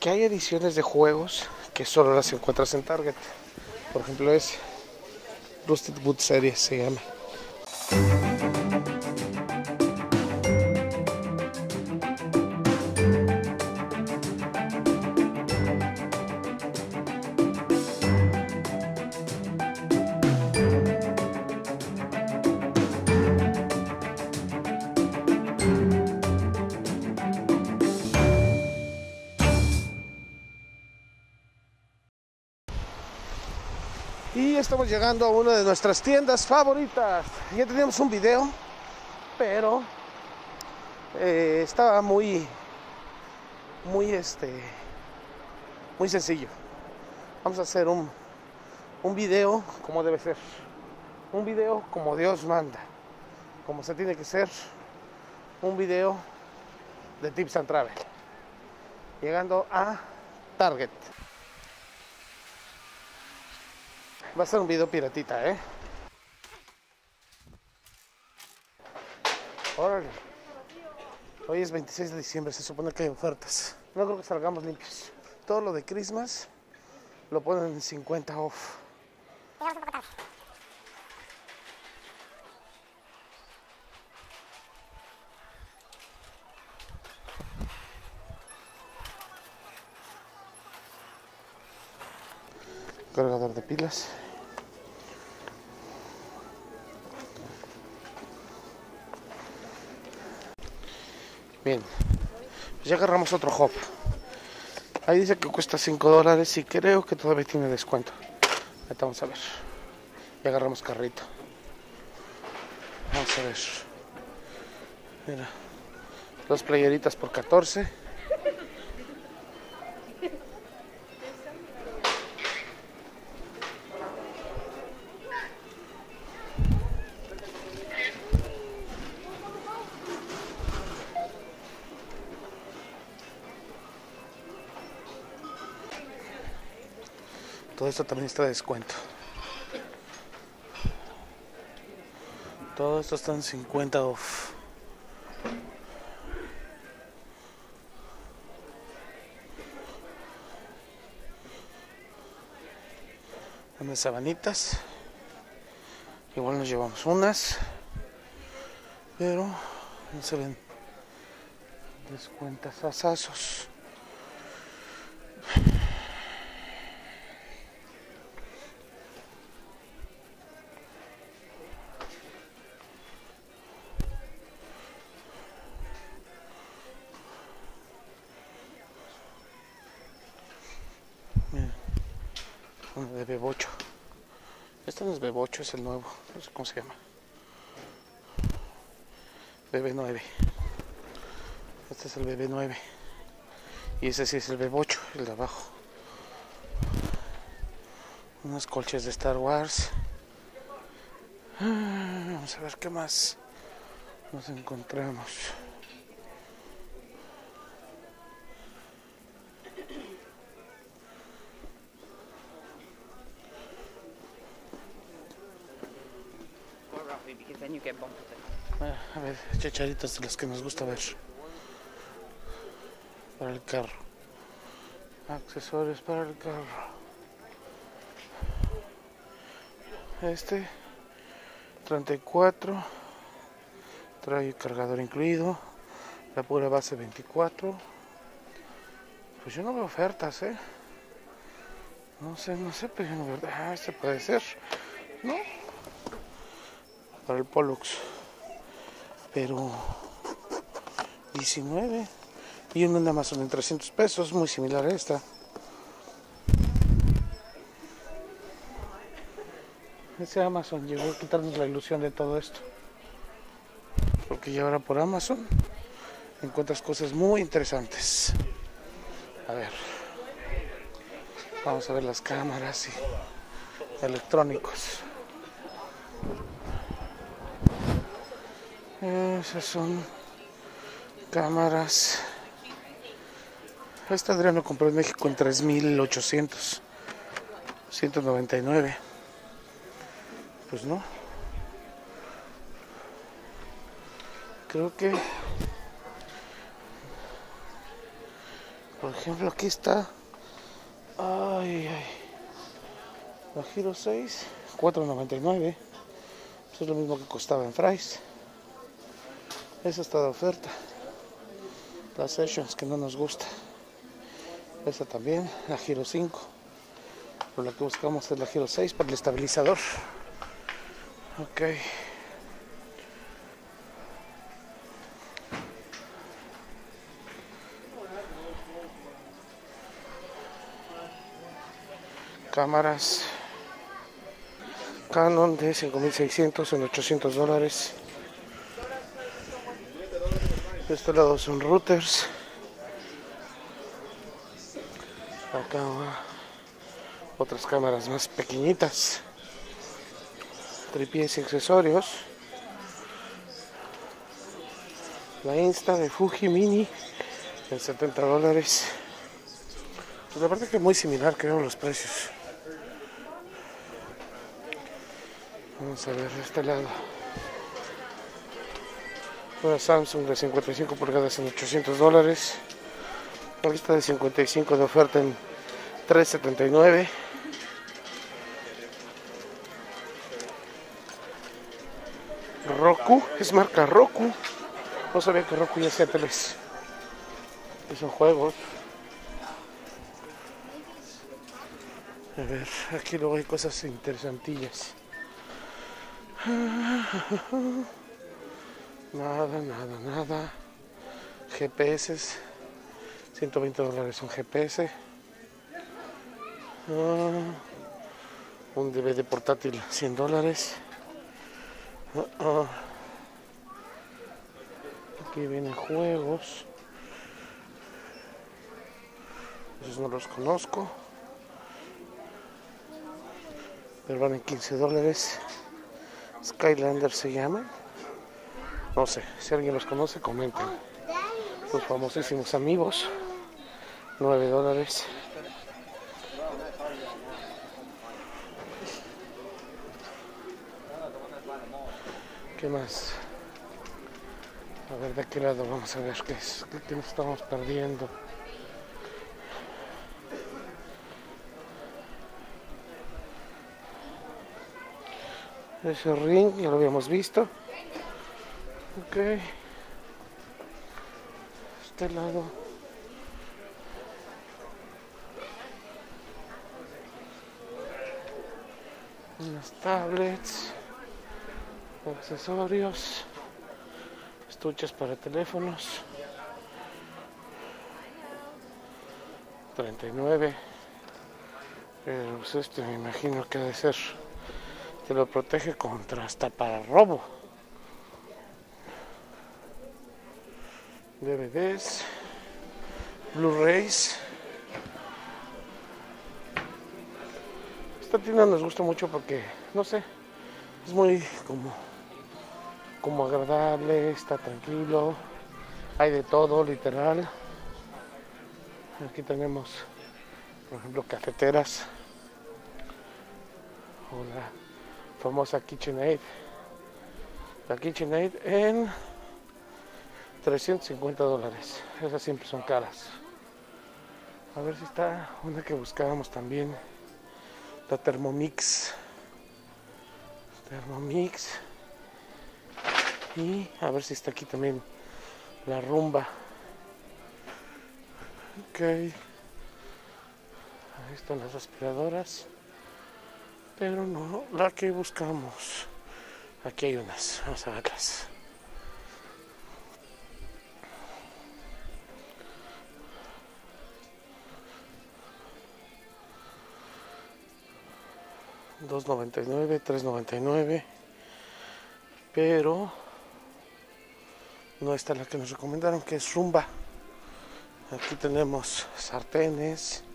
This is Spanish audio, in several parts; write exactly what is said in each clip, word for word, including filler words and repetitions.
que hay ediciones de juegos que solo las encuentras en Target. Por ejemplo, es Rusted Wood Series, se llama. Y estamos llegando a una de nuestras tiendas favoritas. Ya teníamos un video, pero eh, estaba muy, muy, este, muy sencillo. Vamos a hacer un, un video como debe ser. Un video como Dios manda. Como se tiene que ser. Un video de Tips and Travel. Llegando a Target. Va a ser un video piratita, ¿eh? Órale. Hoy es veintiséis de diciembre, se supone que hay ofertas. No creo que salgamos limpios. Todo lo de Christmas lo ponen en cincuenta off. Cargador de pilas. Bien, pues ya agarramos otro hop. Ahí dice que cuesta cinco dólares y creo que todavía tiene descuento. Ahorita vamos a ver. Ya agarramos carrito. Vamos a ver. Mira, dos playeritas por catorce. Todo esto también está de descuento. Todo esto está en cincuenta off. Unas sabanitas. Igual nos llevamos unas. Pero no se ven descuentas asazos. Uno de bebocho. Este no es bebocho, es el nuevo. No sé cómo se llama. Bebé nueve. Este es el bebé nueve. Y ese sí es el bebocho, el de abajo. Unos colches de Star Wars. Vamos a ver qué más nos encontramos. A ver, chacharitas de las que nos gusta ver. Para el carro. Accesorios para el carro. Este treinta y cuatro. Trae cargador incluido. La pura base veinticuatro. Pues yo no veo ofertas, eh. No sé, no sé, pero yo no veo. Ah, este puede ser. No. Para el Pollux. Pero diecinueve. Y uno en Amazon en trescientos pesos. Muy similar a esta. Ese Amazon llegó a quitarnos la ilusión de todo esto. Porque ya ahora por Amazon encuentras cosas muy interesantes. A ver. Vamos a ver las cámaras y electrónicos. Esas son cámaras. Esta Adriano compró en México en tres mil ochocientos. ciento noventa y nueve. Pues no. Creo que Por ejemplo, aquí está. Ay, ay. La Giro seis, cuatro noventa y nueve. Pues es lo mismo que costaba en Fry's. Esa está de oferta. La Sessions, que no nos gusta. Esta también, la Giro cinco. Pero la que buscamos es la Giro seis para el estabilizador. Ok. Cámaras Canon de cinco mil seiscientos en ochocientos dólares. De este lado son routers. Acá otras cámaras más pequeñitas, tripiés y accesorios. La Insta de Fuji Mini en setenta dólares. Pues la verdad que es muy similar, creo, los precios. Vamos a ver de este lado. Una Samsung de cincuenta y cinco pulgadas en ochocientos dólares. Aquí está de cincuenta y cinco de oferta en trescientos setenta y nueve. Roku, es marca Roku. No sabía que Roku ya hacía teles. Y son juegos. A ver, aquí luego hay cosas interesantillas. Nada, nada, nada. G P S. ciento veinte dólares un G P S. Uh, un D V D portátil, cien dólares. Uh, uh. Aquí vienen juegos. Esos no los conozco. Pero van en quince dólares. Skylander se llama. No sé, si alguien los conoce, comenten. Los famosísimos amigos. nueve dólares. ¿Qué más? A ver, de qué lado vamos a ver qué es. ¿Qué nos estamos perdiendo? Ese ring ya lo habíamos visto. Ok. Este lado. Unas tablets. Accesorios. Estuches para teléfonos. treinta y nueve. Pero pues este me imagino que ha de ser. Te lo protege contra hasta para robo. D V Ds, Blu-rays. Esta tienda nos gusta mucho porque, no sé, es muy como, como agradable, está tranquilo, hay de todo, literal. Aquí tenemos, por ejemplo, cafeteras. Hola. Famosa KitchenAid. La KitchenAid en trescientos cincuenta dólares. Esas siempre son caras. A ver si está una que buscábamos también. La Thermomix. Thermomix. Y a ver si está aquí también la Rumba. Ok. Ahí están las aspiradoras. Pero no la que buscamos. Aquí hay unas, vamos a verlas. dos noventa y nueve, tres noventa y nueve. Pero no está la que nos recomendaron, que es Rumba. Aquí tenemos sartenes.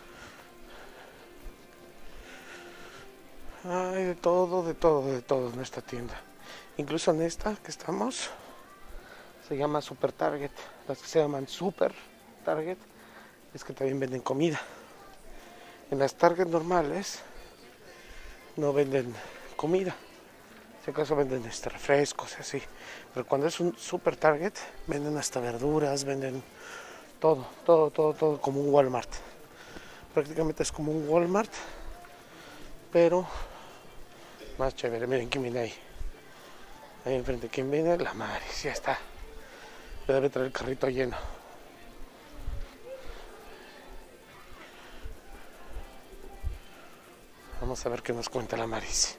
Hay de todo, de todo, de todo en esta tienda. Incluso en esta que estamos, se llama Super Target. Las que se llaman Super Target es que también venden comida. En las Target normales no venden comida. Si acaso venden este, refrescos y así. Pero cuando es un Super Target, venden hasta verduras, venden Todo, todo, todo, todo como un Walmart. Prácticamente es como un Walmart, pero más chévere. Miren quién viene ahí. Ahí enfrente, ¿quién viene? La madre, ya está. Ya debe traer el carrito lleno. Vamos a ver qué nos cuenta la Maris.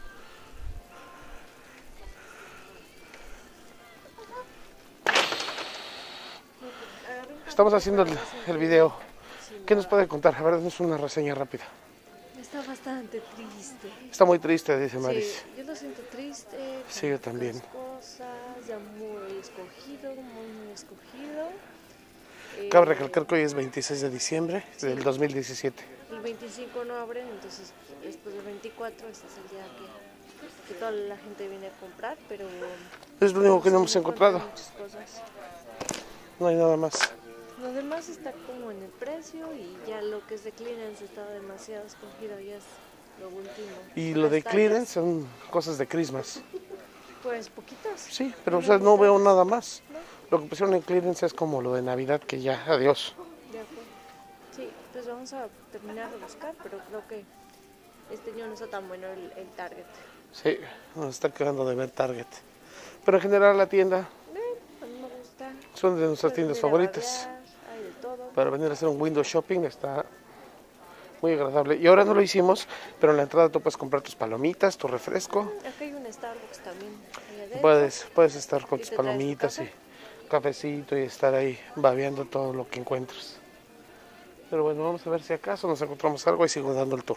Estamos haciendo el, el video. ¿Qué nos puede contar? A ver, danos una reseña rápida. Está bastante triste. Está muy triste, dice Maris. Sí, yo lo siento triste. Sí, yo también. Cosas, ya muy escogido, muy, muy escogido. Cabe Eh, recalcar que hoy es veintiséis de diciembre del dos mil diecisiete. El veinticinco no abren, entonces después del veinticuatro ese es el día que, que toda la gente viene a comprar, pero... Es lo único que no hemos encontrado. Muchas cosas. No hay nada más. Lo demás está como en el precio y ya lo que es de clearance está demasiado escogido, ya es lo último. Y lo de clearance son cosas de Christmas. Pues poquitas. Sí, pero o sea, no veo nada más. Lo que pusieron en clearance es como lo de Navidad, que ya, adiós. De acuerdo. Sí, pues vamos a terminar de buscar, pero creo que este año no está tan bueno el, el Target. Sí, nos está quedando de ver Target. Pero en general la tienda Eh, a mí me gusta. son de nuestras Puedes tiendas venir a favoritas. babear, hay de todo. Para venir a hacer un window shopping está muy agradable. Y ahora no lo hicimos, pero en la entrada tú puedes comprar tus palomitas, tu refresco. Acá hay un Starbucks también. ahí adentro. Puedes, puedes estar con ¿Y tus te traes tu palomitas café? y cafecito y estar ahí babeando todo lo que encuentres. Pero bueno, vamos a ver si acaso nos encontramos algo y sigo dando el tour.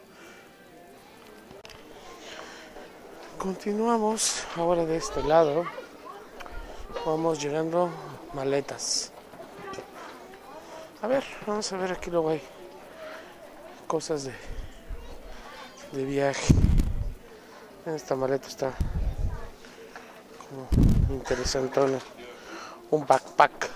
Continuamos ahora de este lado. Vamos llegando maletas. A ver, vamos a ver, aquí luego hay cosas de, de viaje. Esta maleta está como interesantona. Un backpack.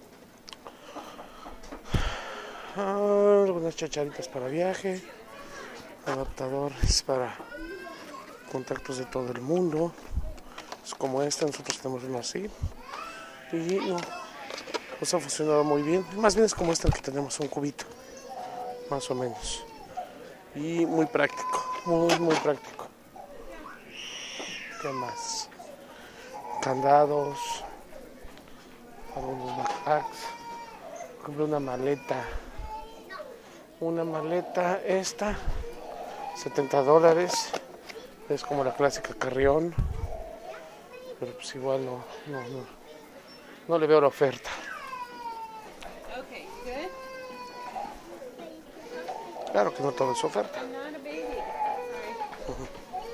Ah, algunas chacharitas para viaje. Adaptadores para contactos de todo el mundo. Es como esta, nosotros tenemos uno así. Y no, nos ha funcionado muy bien. Más bien es como esta que tenemos, un cubito. Más o menos. Y muy práctico. Muy, muy práctico. ¿Qué más? Candados. Algunos backpacks. Compré una maleta. Una maleta esta. setenta dólares. Es como la clásica carrión. Pero pues igual no, no, no. No le veo la oferta. Okay, good. Claro que no todo es oferta. I'm not a baby. Sorry.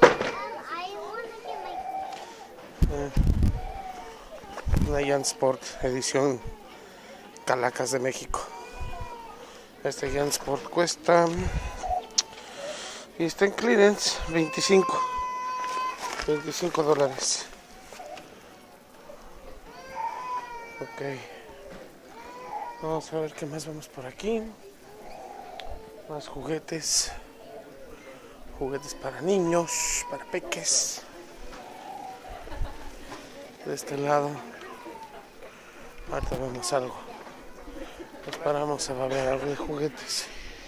Una Jansport edición Calacas de México. Este Jansport cuesta y está en clearance veinticinco dólares. Ok, vamos a ver qué más vamos por aquí. Más juguetes, juguetes para niños, para peques. De este lado, ahorita vemos algo. Nos paramos a ver algo de juguetes.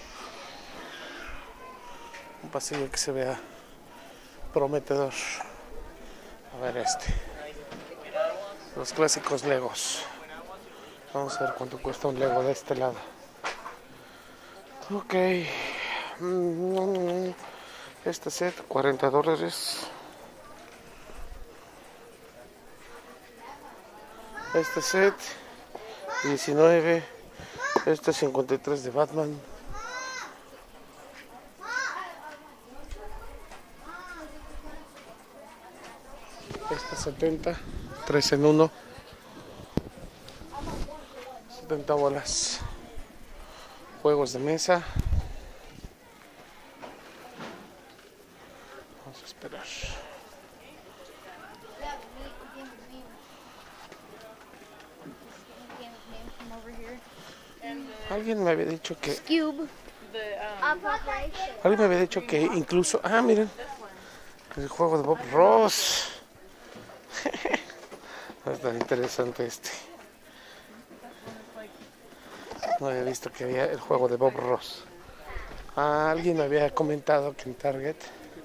Un pasillo que se vea prometedor. A ver este. Los clásicos Legos. Vamos a ver cuánto cuesta un Lego de este lado. Ok. Este set, cuarenta dólares. Este set, diecinueve. Este cincuenta y tres de Batman. Este setenta. tres en uno. setenta bolas. Juegos de mesa. Vamos a esperar. Alguien me había dicho que Cube. alguien me había dicho que incluso, ah, miren, el juego de Bob Ross. Está interesante este. No había visto que había el juego de Bob Ross. Ah, alguien me había comentado que en Target.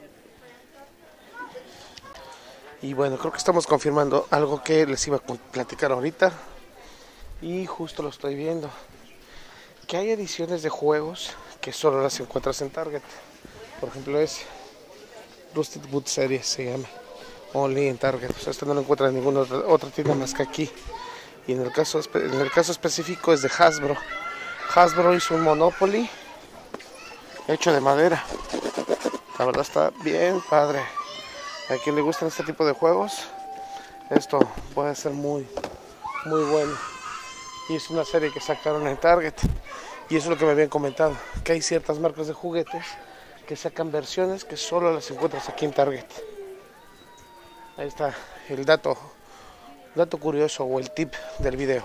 Y bueno, creo que estamos confirmando algo que les iba a platicar ahorita. Y justo lo estoy viendo. Que hay ediciones de juegos que solo las encuentras en Target. Por ejemplo, es Rusted Wood Series, se llama. Only en Target. O sea, esto no lo encuentran en ninguna otra, otra tienda más que aquí. Y en el caso en el caso específico es de Hasbro. Hasbro hizo un Monopoly hecho de madera. La verdad está bien padre. A quien le gustan este tipo de juegos, esto puede ser muy muy bueno. Y es una serie que sacaron en Target. Y eso es lo que me habían comentado, que hay ciertas marcas de juguetes que sacan versiones que solo las encuentras aquí en Target. Ahí está el dato dato curioso o el tip del video.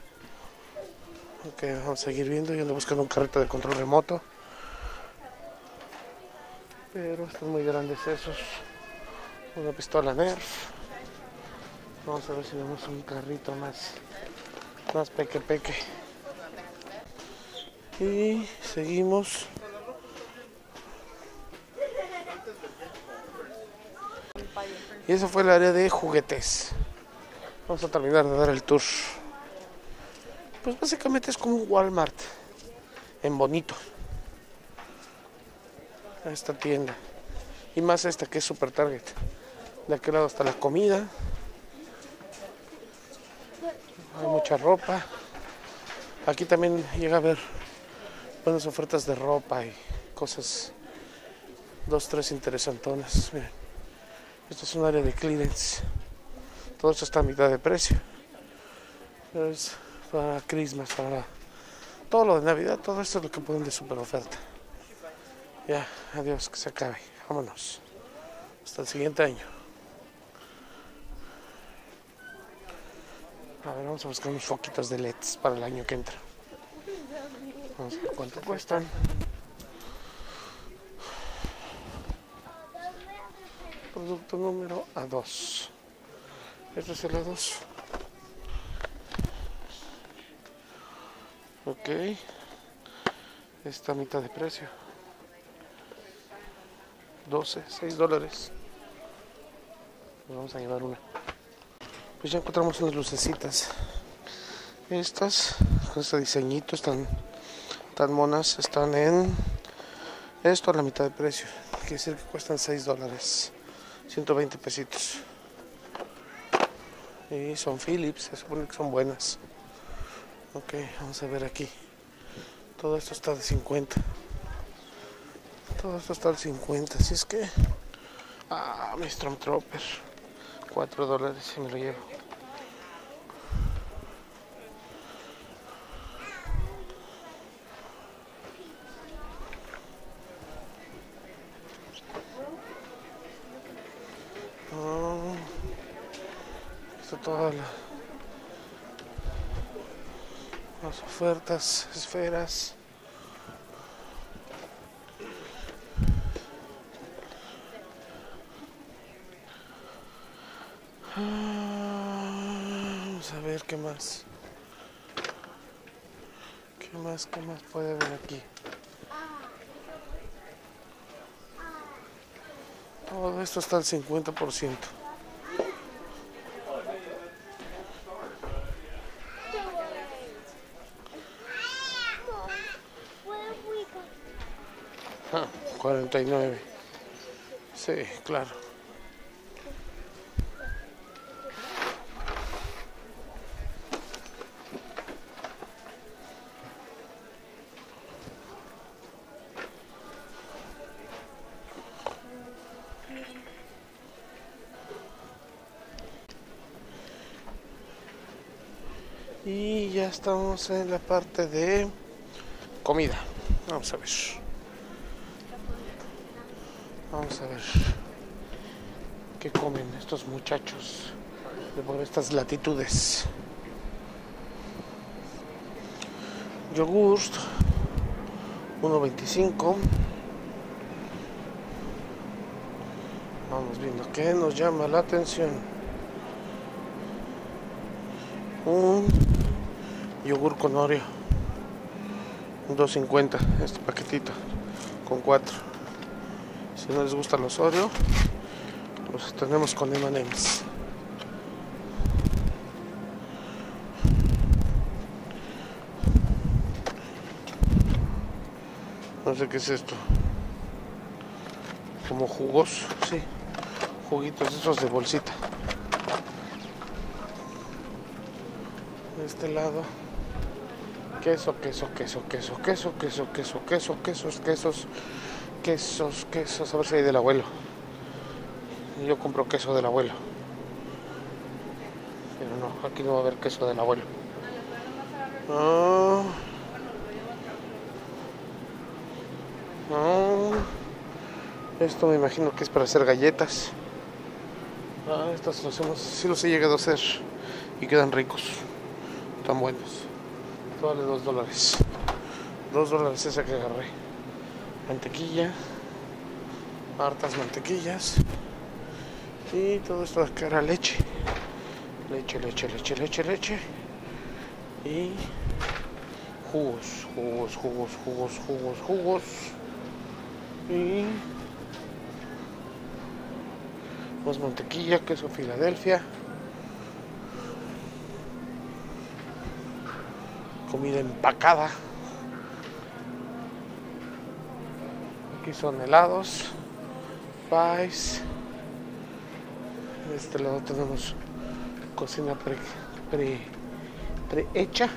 Ok, vamos a seguir viendo. Yo ando buscando un carrito de control remoto, pero están muy grandes esos. Una pistola Nerf. Vamos a ver si vemos un carrito más más peque peque. Y seguimos. Y eso fue el área de juguetes. Vamos a terminar de dar el tour. Pues básicamente es como un Walmart en bonito. Esta tienda. Y más esta que es Super Target. De aquel lado está la comida. Hay mucha ropa. Aquí también llega a haber buenas ofertas de ropa y cosas. Dos, tres interesantonas. Miren. Esto es un área de clearance. Todo esto está a mitad de precio. Es para Christmas, para todo lo de Navidad. Todo esto es lo que ponen de super oferta. Ya, adiós, que se acabe. Vámonos. Hasta el siguiente año. A ver, vamos a buscar unos foquitos de L E Ds para el año que entra. Vamos a ver cuánto cuestan. Producto número A dos. Este es el A dos. Ok. Está a mitad de precio. doce, seis dólares. Nos vamos a llevar una. Pues ya encontramos unas lucecitas. Estas, con este diseñito, están tan monas. Están en esto a la mitad de precio. Quiere decir que cuestan seis dólares. ciento veinte pesitos. Y son Philips, se supone que son buenas. Ok, vamos a ver aquí. Todo esto está de cincuenta. Todo esto está de cincuenta, así es que... Ah, mi Stormtrooper. cuatro dólares y me lo llevo. Oh, está toda la... las ofertas, esferas. Vamos a ver qué más. ¿Qué más, qué más puede haber aquí? Todo esto está al cincuenta por ciento. Ah, cuarenta y nueve. Sí, claro. Y ya estamos en la parte de comida. Vamos a ver. Vamos a ver qué comen estos muchachos de por estas latitudes. Yogur uno veinticinco. Vamos viendo qué nos llama la atención. Un yogur con Oreo. dos cincuenta este paquetito con cuatro. Si no les gustan los Oreo, los tenemos con eme and eme's. No sé qué es esto. Como jugos, sí. Juguitos esos de bolsita. De este lado. Queso, queso, queso, queso, queso, queso, queso, queso, quesos, quesos, quesos, quesos. A ver si hay del abuelo. Yo compro queso del abuelo. Pero no, aquí no va a haber queso del abuelo. No. No. Esto me imagino que es para hacer galletas. Ah, estos los hemos, sí los he llegado a hacer y quedan ricos, tan buenos. Vale dos dólares. Dos dólares esa que agarré. Mantequilla, hartas mantequillas y todo esto de acá era leche. Leche, leche, leche, leche, leche y jugos, jugos, jugos, jugos, jugos, jugos y más mantequilla, queso Filadelfia, comida empacada. Aquí son helados, pies. De este lado tenemos cocina pre, pre, prehecha.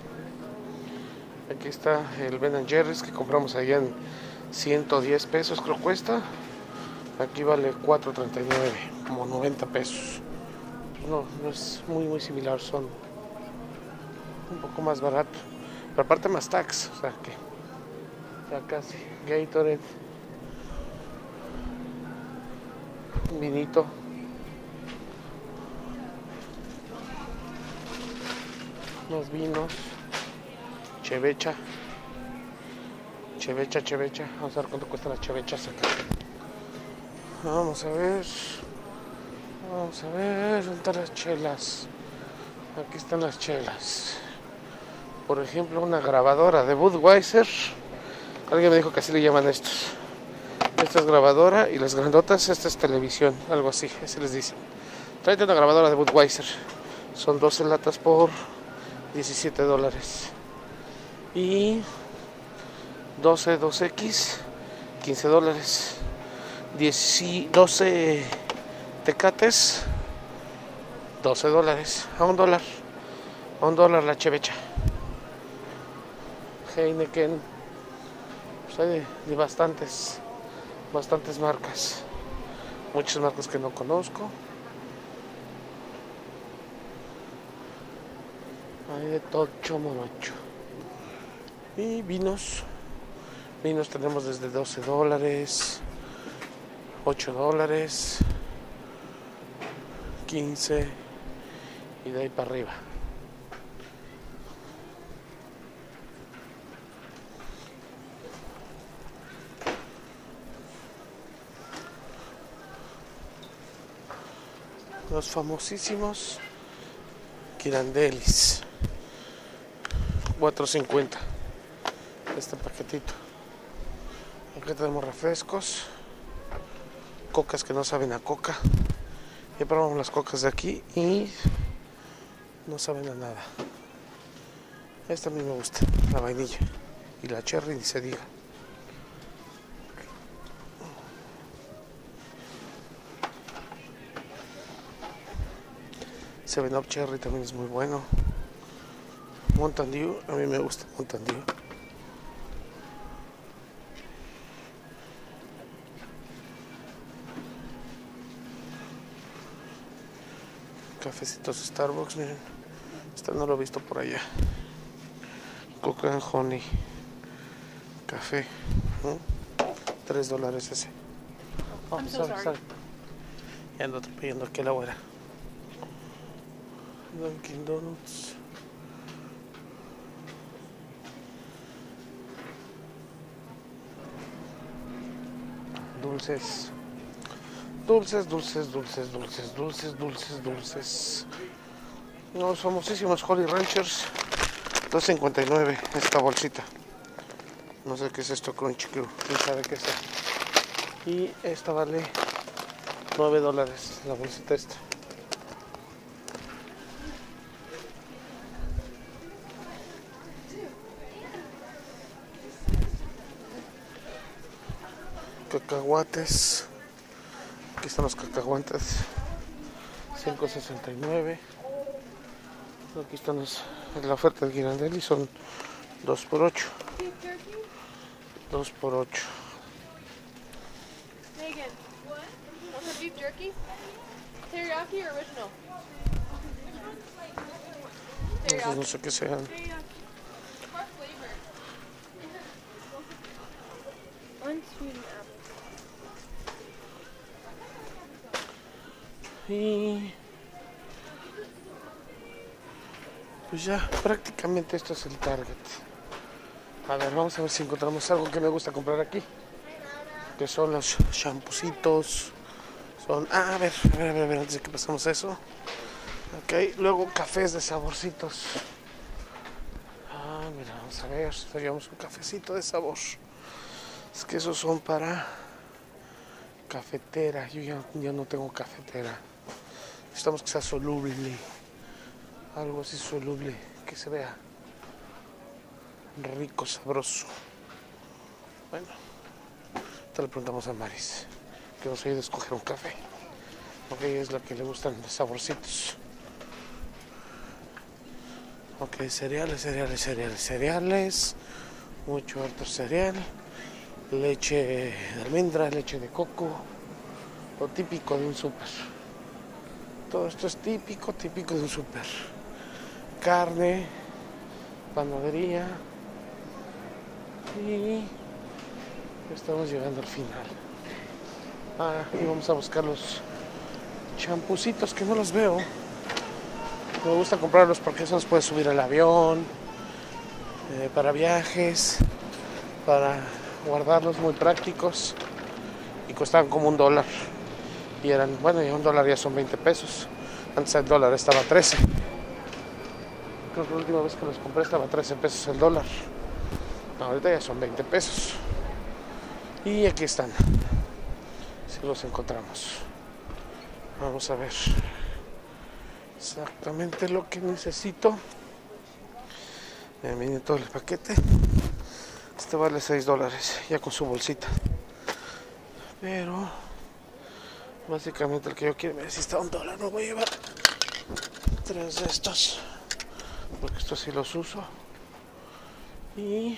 Aquí está el Ben and Jerry's que compramos allá en ciento diez pesos, creo cuesta. Aquí vale cuatro treinta y nueve, como noventa pesos. No, no es muy muy similar, son un poco más barato, pero aparte más tax, o sea que ya casi. Gatorade, un vinito, unos vinos, chevecha, chevecha, chevecha. Vamos a ver cuánto cuestan las chevechas acá. Vamos a ver, vamos a ver, ¿dónde están las chelas? Aquí están las chelas. Por ejemplo, una grabadora de Budweiser. Alguien me dijo que así le llaman estos. Esta es grabadora y las grandotas, esta es televisión, algo así, así les dicen. Tráete una grabadora de Budweiser. Son doce latas por diecisiete dólares. Y doce dos equis, quince dólares. doce tecates, doce dólares. A un dólar. A un dólar la chevecha. Heineken. Pues hay de, de bastantes, bastantes marcas. Muchas marcas que no conozco. Hay de tocho morocho. Y vinos. Vinos tenemos desde doce dólares, ocho dólares, quince y de ahí para arriba. Los famosísimos Kirandelis, cuatro cincuenta este paquetito. Aquí tenemos refrescos, cocas que no saben a coca. Ya probamos las cocas de aquí y no saben a nada. Esta a mí me gusta, la vainilla, y la cherry ni se diga. seven up Cherry también es muy bueno. Mountain Dew, a mí me gusta Mountain Dew. Cafecitos Starbucks, miren. Este no lo he visto por allá. Coca and Honey. Café. ¿No? tres dólares ese. Oh, I'm so sorry, sorry. sorry. Ya ando atropellando aquí a la abuela. Dunkin' Donuts. Dulces. Dulces, dulces, dulces, dulces, dulces, dulces, dulces. Los famosísimos Jolly Ranchers. dos cincuenta y nueve esta bolsita. No sé qué es esto, Crunchy Crew. ¿Quién sabe qué es esto? Y esta vale nueve dólares, la bolsita esta. Cacahuates. Aquí están los cacahuates. cinco sesenta y nueve. Aquí están los, la oferta de Ghirardelli, son dos por ocho. dos por ocho. Megan, what's the beef jerky? Teriyaki or original? Entonces, no sé qué sean. What flavor? Unsweetened apple. Y pues ya, prácticamente esto es el Target. A ver, vamos a ver si encontramos algo que me gusta comprar aquí. Que son los champucitos. Son, ah, a ver, a ver, a ver, a ver, antes de que pasamos eso. Ok, luego cafés de saborcitos. Ah, mira, vamos a ver, llevamos un cafecito de sabor. Es que esos son para cafetera. Yo ya, ya no tengo cafetera. Necesitamos que sea soluble. Algo así soluble, que se vea rico, sabroso. Bueno, te le preguntamos a Maris, que nos ayude a escoger un café. Porque es la que le gustan los saborcitos. Ok, cereales, cereales, cereales, cereales. Mucho harto cereal. Leche de almendra, leche de coco. Lo típico de un súper. Todo esto es típico, típico de un súper. Carne, panadería. Y estamos llegando al final. Ah, y vamos a buscar los champucitos que no los veo. Me gusta comprarlos porque eso nos puede subir al avión, eh, para viajes, para guardarlos, muy prácticos. Y costaban como un dólar. Y eran, bueno, ya un dólar ya son veinte pesos. Antes el dólar estaba a trece. Creo que la última vez que los compré estaba a trece pesos el dólar. Ahorita ya son veinte pesos. Y aquí están. Si los encontramos. Vamos a ver exactamente lo que necesito. Me viene todo el paquete. Este vale seis dólares, ya con su bolsita. Pero básicamente el que yo quiero, si está a un dólar, no voy a llevar tres de estos, porque estos sí los uso. Y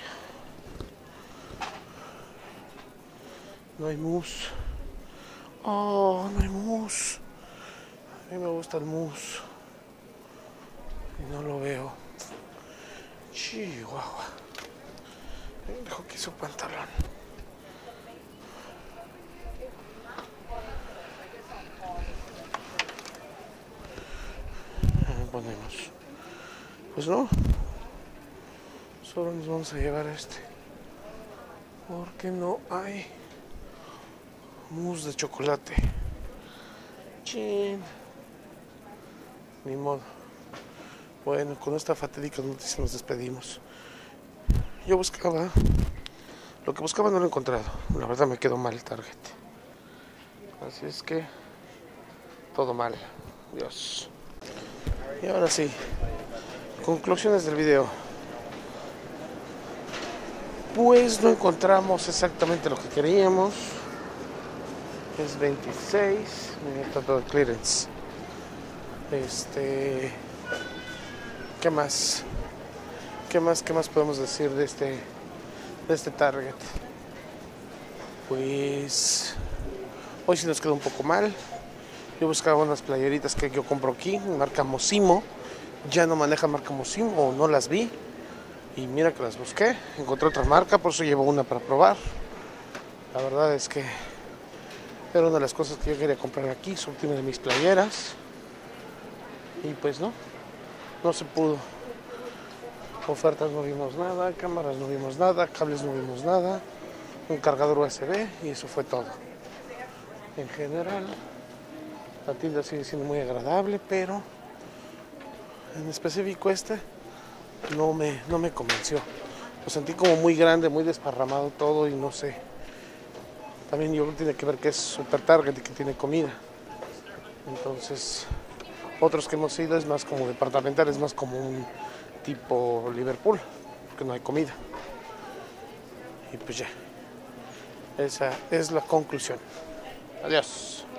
no hay mousse. Oh, no hay mousse. A mí me gusta el mousse y no lo veo. Chihuahua. Dejo aquí su pantalón. Ahí ponemos. Pues no. Solo nos vamos a llevar este. Porque no hay mousse de chocolate. Chin. Ni modo. Bueno, con esta fatídica noticia nos despedimos. Yo buscaba, lo que buscaba no lo he encontrado. La verdad me quedó mal el Target. Así es que todo mal. Dios. Y ahora sí, conclusiones del video. Pues no encontramos exactamente lo que queríamos. Es veintiséis. Mira, está todo el clearance. Este, ¿qué más? ¿Qué más? ¿Qué más podemos decir de este, de este Target? Pues hoy sí nos quedó un poco mal. Yo buscaba unas playeritas que yo compro aquí, marca Mosimo. Ya no maneja marca Mosimo, o no las vi. Y mira que las busqué. Encontré otra marca, por eso llevo una para probar. La verdad es que era una de las cosas que yo quería comprar aquí, son una de mis playeras. Y pues no, no se pudo. Ofertas no vimos nada, cámaras no vimos nada, cables no vimos nada, un cargador U S B y eso fue todo. En general, la tienda sigue siendo muy agradable, pero en específico este no me, no me convenció. lo sentí como muy grande, muy desparramado todo y no sé. También yo creo que tiene que ver que es super target y que tiene comida. Entonces, otros que hemos ido es más como departamental, es más como un tipo Liverpool, porque no hay comida. Y pues ya, esa es la conclusión. Adiós.